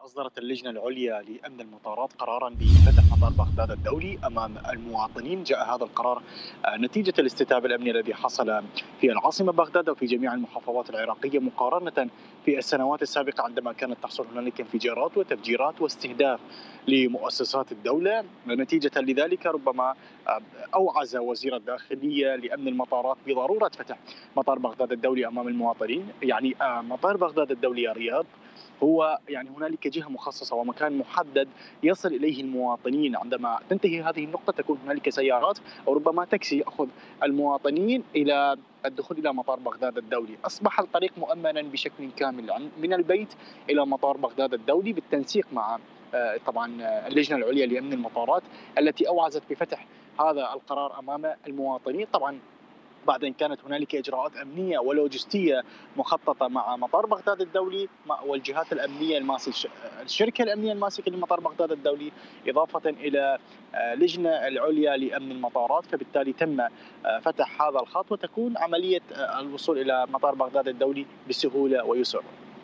أصدرت اللجنة العليا لأمن المطارات قرارا بفتح مطار بغداد الدولي أمام المواطنين. جاء هذا القرار نتيجة الاستتاب الأمني الذي حصل في العاصمة بغداد وفي جميع المحافظات العراقية مقارنة في السنوات السابقة عندما كانت تحصل هنالك انفجارات وتفجيرات واستهداف لمؤسسات الدولة. نتيجة لذلك ربما أوعز وزير الداخلية لأمن المطارات بضرورة فتح مطار بغداد الدولي أمام المواطنين. يعني مطار بغداد الدولي يا رياض هو يعني هنالك جهة مخصصة ومكان محدد يصل إليه المواطنين. عندما تنتهي هذه النقطة تكون هنالك سيارات أو ربما تاكسي يأخذ المواطنين إلى الدخول إلى مطار بغداد الدولي. أصبح الطريق مؤمنا بشكل كامل من البيت إلى مطار بغداد الدولي بالتنسيق مع طبعا اللجنة العليا لأمن المطارات التي أوعزت بفتح هذا القرار أمام المواطنين. طبعا بعد أن كانت هنالك إجراءات أمنية ولوجستية مخططة مع مطار بغداد الدولي والجهات الأمنية الماسكة، الشركة الأمنية الماسكة لمطار بغداد الدولي، إضافة إلى لجنة العليا لأمن المطارات. فبالتالي تم فتح هذا الخط وتكون عملية الوصول إلى مطار بغداد الدولي بسهولة ويسر.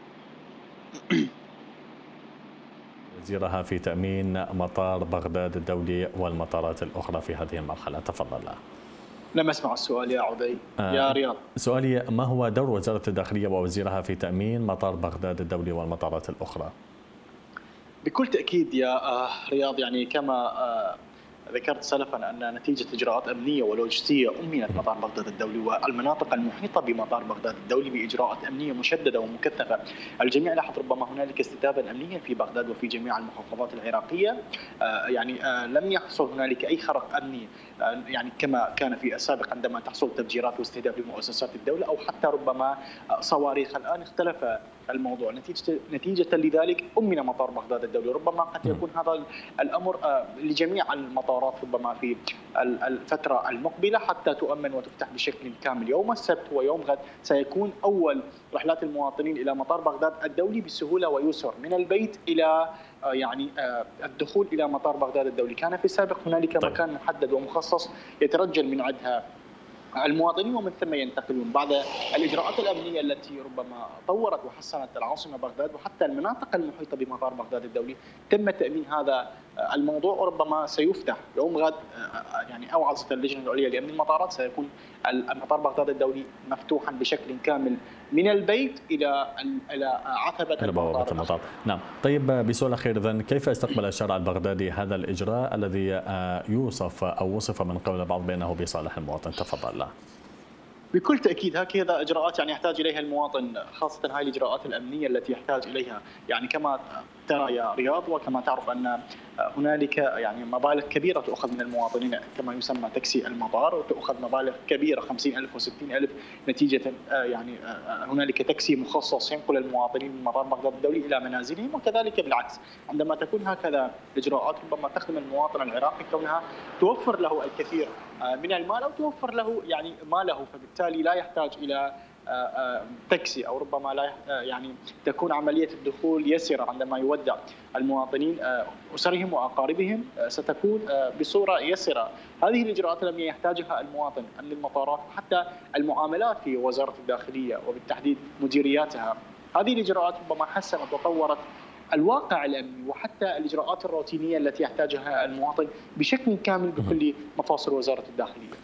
وزيرها في تأمين مطار بغداد الدولي والمطارات الأخرى في هذه المرحلة. تفضل. لم أسمع السؤال يا عدي يا رياض. سؤالي: ما هو دور وزارة الداخلية ووزيرها في تأمين مطار بغداد الدولي والمطارات الأخرى؟ بكل تأكيد يا رياض، يعني كما ذكرت سلفا أن نتيجة إجراءات أمنية ولوجستية أمنت مطار بغداد الدولي والمناطق المحيطة بمطار بغداد الدولي بإجراءات أمنية مشددة ومكثفة. الجميع لاحظ ربما هنالك استتابا أمنيا في بغداد وفي جميع المحافظات العراقية. يعني لم يحصل هنالك أي خرق أمني يعني كما كان في السابق عندما تحصل تفجيرات واستهداف لمؤسسات الدولة أو حتى ربما صواريخ. الآن اختلف الموضوع نتيجة لذلك أمن مطار بغداد الدولي. ربما قد يكون هذا الأمر لجميع المطارات ربما في الفترة المقبلة حتى تؤمن وتفتح بشكل كامل. يوم السبت ويوم غد سيكون أول رحلات المواطنين إلى مطار بغداد الدولي بسهولة ويسر من البيت إلى يعني الدخول إلى مطار بغداد الدولي. كان في السابق هنالك مكان محدد ومخصص يترجل من عندها المواطنين ومن ثم ينتقلون. بعد الإجراءات الأمنية التي ربما طورت وحسنت العاصمة بغداد وحتى المناطق المحيطة بمطار بغداد الدولي تم تأمين هذا الموضوع وربما سيفتح يوم غد. يعني أوعزت اللجنة العليا لأمن المطارات سيكون المطار بغداد الدولي مفتوحا بشكل كامل من البيت إلى عتبة المطار. نعم. طيب، بسؤال أخير إذن، كيف استقبل الشارع البغدادي هذا الإجراء الذي يوصف أو وصف من قبل البعض بأنه بصالح المواطن؟ تفضل. بكل تأكيد هكذا إجراءات يعني يحتاج إليها المواطن، خاصة هاي الإجراءات الأمنية التي يحتاج إليها. يعني كما ترى يا رياض وكما تعرف أن هنالك يعني مبالغ كبيرة تؤخذ من المواطنين كما يسمى تاكسي المطار، وتؤخذ مبالغ كبيرة 50,000 و60,000 نتيجة يعني هنالك تاكسي مخصص ينقل المواطنين من مطار بغداد الدولي إلى منازلهم، وكذلك بالعكس. عندما تكون هكذا الإجراءات ربما تخدم المواطن العراقي كونها توفر له الكثير من المال أو توفر له يعني ماله، فبالتالي لا يحتاج إلى تاكسي أو ربما لا يعني تكون عملية الدخول يسرة. عندما يودع المواطنين أسرهم وأقاربهم ستكون بصورة يسرة. هذه الإجراءات الأمنية يحتاجها المواطن. أمن المطارات وحتى المعاملات في وزارة الداخلية وبالتحديد مديرياتها، هذه الإجراءات ربما حسنت وطورت الواقع الأمني وحتى الإجراءات الروتينية التي يحتاجها المواطن بشكل كامل بكل مفاصل وزارة الداخلية.